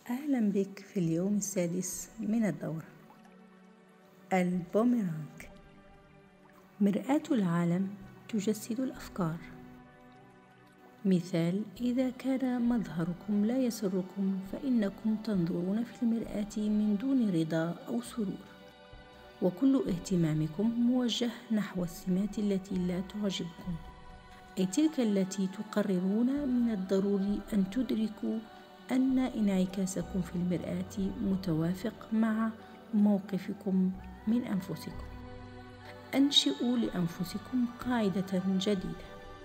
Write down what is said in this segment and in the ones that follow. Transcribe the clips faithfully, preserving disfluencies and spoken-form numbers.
أهلا بك في اليوم السادس من الدورة. البوميرانغ مرآة العالم تجسد الأفكار. مثال: إذا كان مظهركم لا يسركم فإنكم تنظرون في المرآة من دون رضا أو سرور، وكل اهتمامكم موجه نحو السمات التي لا تعجبكم، أي تلك التي تقررون من الضروري أن تدركوا أن انعكاسكم في المرآة متوافق مع موقفكم من أنفسكم. أنشئوا لأنفسكم قاعدة جديدة: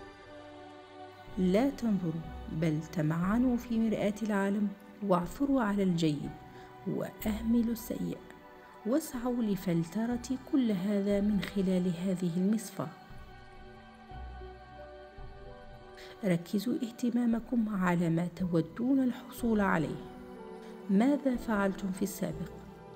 لا تنظروا بل تمعنوا في مرآة العالم، واعثروا على الجيد وأهملوا السيء، واسعوا لفلترة كل هذا من خلال هذه المصفاة. ركزوا اهتمامكم على ما تودون الحصول عليه. ماذا فعلتم في السابق؟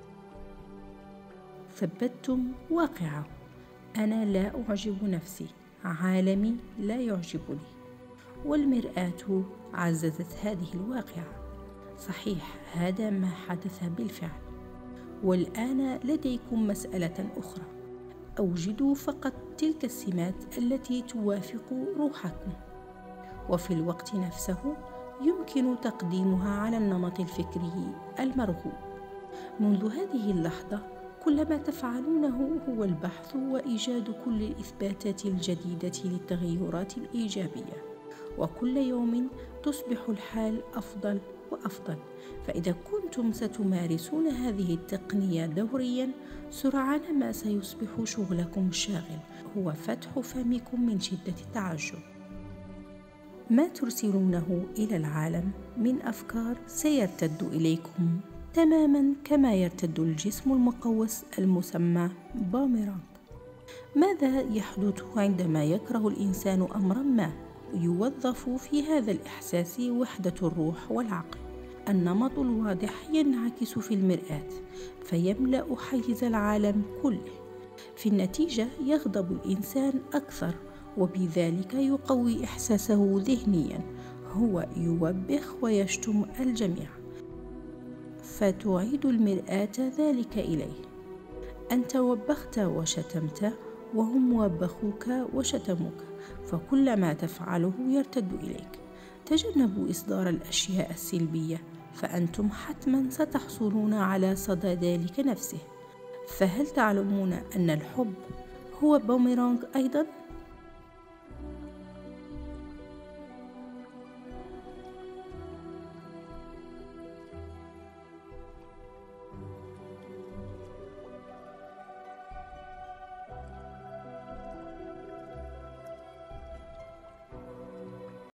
ثبتتم واقعه: أنا لا أعجب نفسي، عالمي لا يعجبني. والمرآة عززت هذه الواقعة. صحيح، هذا ما حدث بالفعل. والآن لديكم مسألة أخرى: أوجدوا فقط تلك السمات التي توافق روحكم، وفي الوقت نفسه يمكن تقديمها على النمط الفكري المرغوب. منذ هذه اللحظة كل ما تفعلونه هو البحث وإيجاد كل الإثباتات الجديدة للتغيرات الإيجابية، وكل يوم تصبح الحال أفضل وأفضل. فإذا كنتم ستمارسون هذه التقنية دوريا، سرعان ما سيصبح شغلكم الشاغل هو فتح فمكم من شدة التعجب. ما ترسلونه إلى العالم من أفكار سيرتد إليكم تماما كما يرتد الجسم المقوس المسمى بوميرانغ. ماذا يحدث عندما يكره الإنسان أمرا ما؟ يوظف في هذا الإحساس وحدة الروح والعقل. النمط الواضح ينعكس في المرآة فيملأ حيز العالم كله. في النتيجة يغضب الإنسان أكثر، وبذلك يقوي إحساسه ذهنيا. هو يوبخ ويشتم الجميع، فتعيد المرآة ذلك إليه. أنت وبخت وشتمت، وهم وبخوك وشتموك، فكل ما تفعله يرتد إليك. تجنبوا إصدار الأشياء السلبية، فأنتم حتما ستحصلون على صدى ذلك نفسه. فهل تعلمون أن الحب هو بوميرانغ أيضا؟